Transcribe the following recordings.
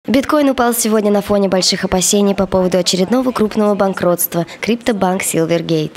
Биткоин упал сегодня на фоне больших опасений по поводу очередного крупного банкротства – криптобанк Silvergate.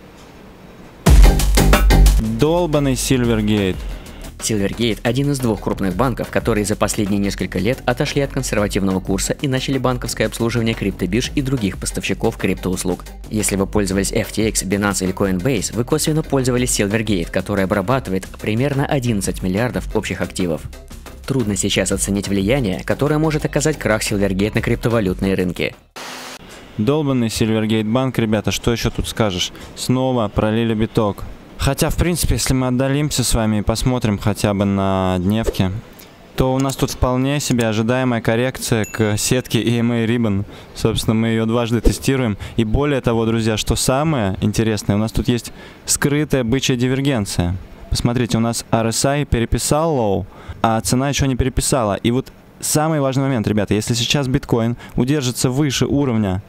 Долбанный Silvergate. Silvergate – один из двух крупных банков, которые за последние несколько лет отошли от консервативного курса и начали банковское обслуживание криптобирж и других поставщиков криптоуслуг. Если вы пользовались FTX, Binance или Coinbase, вы косвенно пользовались Silvergate, который обрабатывает примерно 11 миллиардов общих активов. Трудно сейчас оценить влияние, которое может оказать крах Silvergate на криптовалютные рынки. Долбанный Silvergate банк, ребята, что еще тут скажешь? Снова пролили биток. Хотя, в принципе, если мы отдалимся с вами и посмотрим хотя бы на дневки, то у нас тут вполне себе ожидаемая коррекция к сетке EMA Ribbon. Собственно, мы ее дважды тестируем. И более того, друзья, что самое интересное, у нас тут есть скрытая бычья дивергенция. Посмотрите, у нас RSI переписал лоу, а цена еще не переписала. И вот самый важный момент, ребята, если сейчас биткоин удержится выше уровня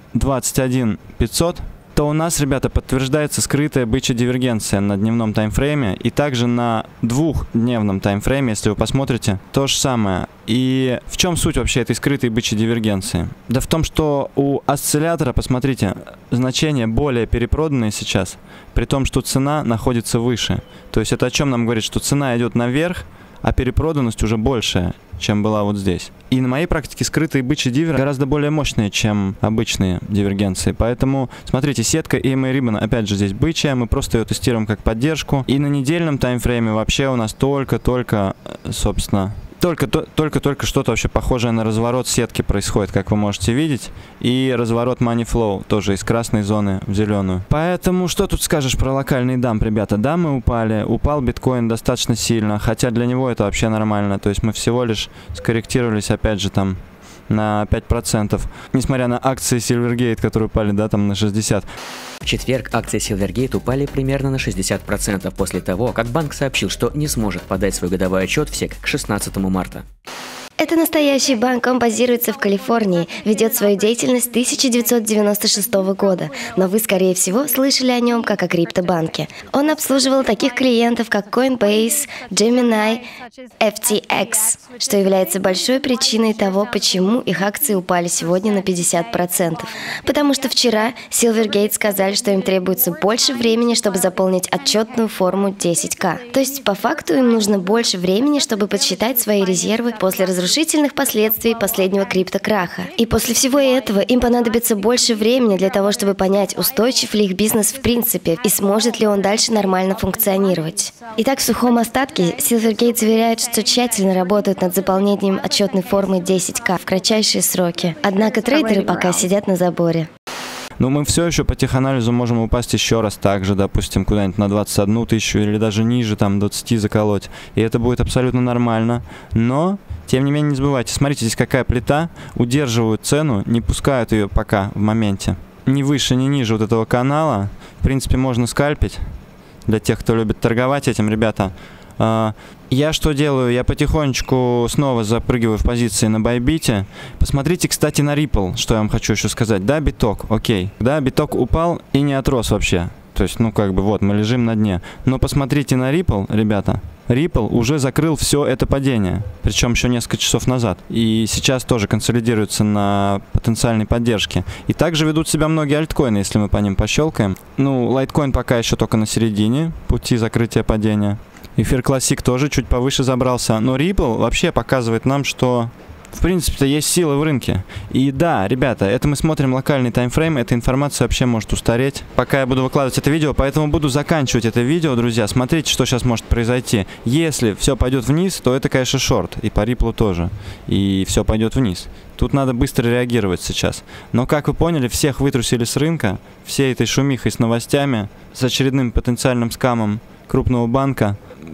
21 500, то у нас, ребята, подтверждается скрытая бычья дивергенция на дневном таймфрейме и также на двухдневном таймфрейме, если вы посмотрите, то же самое. И в чем суть вообще этой скрытой бычьей дивергенции? Да в том, что у осциллятора, посмотрите, значения более перепроданные сейчас, при том, что цена находится выше. То есть это о чем нам говорит, что цена идет наверх, а перепроданность уже большая, чем была вот здесь. И на моей практике скрытые бычьи дивер гораздо более мощные, чем обычные дивергенции. Поэтому, смотрите, сетка EMA Ribbon, опять же, здесь бычья, мы просто ее тестируем как поддержку. И на недельном таймфрейме вообще у нас только-только, собственно, только что-то вообще похожее на разворот сетки происходит, как вы можете видеть. И разворот Money Flow тоже из красной зоны в зеленую. Поэтому что тут скажешь про локальный дамп, ребята? Дампы упали, упал биткоин достаточно сильно, хотя для него это вообще нормально. То есть мы всего лишь скорректировались, опять же, там на 5%, несмотря на акции Silvergate, которые упали, да, там на 60%. В четверг акции Silvergate упали примерно на 60% после того, как банк сообщил, что не сможет подать свой годовой отчет в СЕК к 16 марта. Это настоящий банк, он базируется в Калифорнии, ведет свою деятельность с 1996 года, но вы, скорее всего, слышали о нем как о криптобанке. Он обслуживал таких клиентов, как Coinbase, Gemini, FTX, что является большой причиной того, почему их акции упали сегодня на 50%. Потому что вчера Silvergate сказали, что им требуется больше времени, чтобы заполнить отчетную форму 10К. То есть, по факту, им нужно больше времени, чтобы подсчитать свои резервы после разрушительных последствий последнего криптокраха. И после всего этого им понадобится больше времени для того, чтобы понять, устойчив ли их бизнес в принципе и сможет ли он дальше нормально функционировать. Итак, в сухом остатке Silvergate заверяет, что тщательно работают над заполнением отчетной формы 10К в кратчайшие сроки. Однако трейдеры пока сидят на заборе. Но мы все еще по теханализу можем упасть еще раз так же, допустим, куда-нибудь на 21 тысячу или даже ниже, там, 20 заколоть. И это будет абсолютно нормально. Но, тем не менее, не забывайте, смотрите, здесь какая плита, удерживают цену, не пускают ее пока в моменте. Ни выше, ни ниже вот этого канала. В принципе, можно скальпить для тех, кто любит торговать этим, ребята. Я что делаю? Я потихонечку снова запрыгиваю в позиции на байбите. Посмотрите, кстати, на Ripple, что я вам хочу еще сказать. Да, биток, окей. Да, биток упал и не отрос вообще. То есть, ну как бы вот, мы лежим на дне. Но посмотрите на Ripple, ребята. Ripple уже закрыл все это падение. Причем еще несколько часов назад. И сейчас тоже консолидируется на потенциальной поддержке. И также ведут себя многие альткоины, если мы по ним пощелкаем. Ну, Litecoin пока еще только на середине пути закрытия падения. Эфир Classic тоже чуть повыше забрался. Но Ripple вообще показывает нам, что в принципе-то есть силы в рынке. И да, ребята, это мы смотрим локальный таймфрейм, эта информация вообще может устареть, пока я буду выкладывать это видео, поэтому буду заканчивать это видео, друзья. Смотрите, что сейчас может произойти. Если все пойдет вниз, то это, конечно, шорт, и по Ripple тоже. И все пойдет вниз. Тут надо быстро реагировать сейчас. Но, как вы поняли, всех вытрусили с рынка, всей этой шумихой с новостями, с очередным потенциальным скамом крупного банка.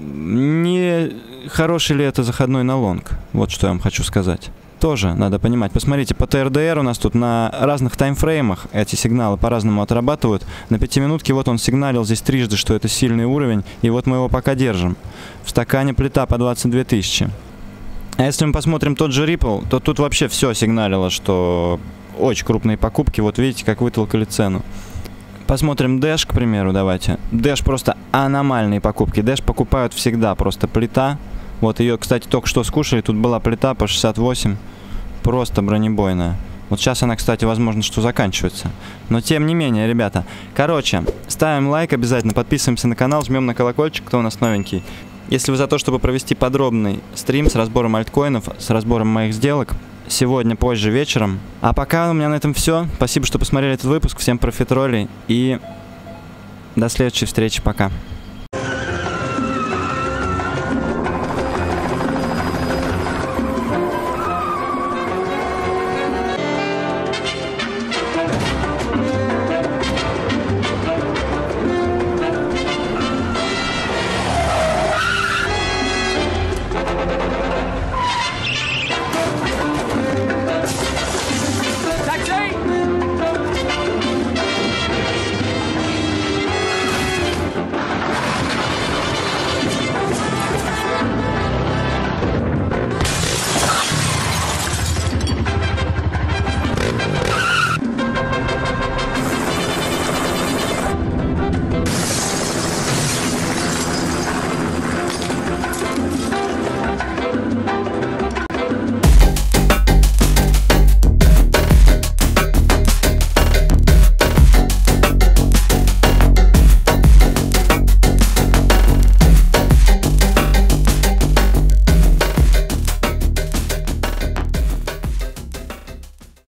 Не хороший ли это заходной на лонг? Вот что я вам хочу сказать. Тоже надо понимать. Посмотрите, по ТРДР у нас тут на разных таймфреймах эти сигналы по-разному отрабатывают. На 5-минутке вот он сигналил здесь трижды, что это сильный уровень, и вот мы его пока держим. В стакане плита по 22 тысячи. А если мы посмотрим тот же Ripple, то тут вообще все сигналило, что очень крупные покупки. Вот видите, как вытолкали цену. Посмотрим Dash, к примеру, давайте. Dash просто аномальные покупки. Dash покупают всегда, просто плита. Вот ее, кстати, только что скушали. Тут была плита по 68. просто бронебойная. Вот сейчас она, кстати, возможно, что заканчивается. Но тем не менее, ребята. Короче, ставим лайк обязательно, подписываемся на канал, жмем на колокольчик, кто у нас новенький. Если вы за то, чтобы провести подробный стрим с разбором альткоинов, с разбором моих сделок, сегодня позже вечером. А пока у меня на этом все. Спасибо, что посмотрели этот выпуск. Всем профитролей и до следующей встречи. Пока.